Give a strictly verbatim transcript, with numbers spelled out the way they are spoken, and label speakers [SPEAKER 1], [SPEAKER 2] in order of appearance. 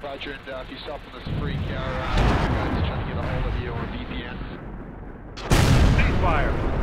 [SPEAKER 1] Roger, and uh, if you stop on this freak, our uh, guys trying to get a hold of you on V P N.
[SPEAKER 2] Ceasefire!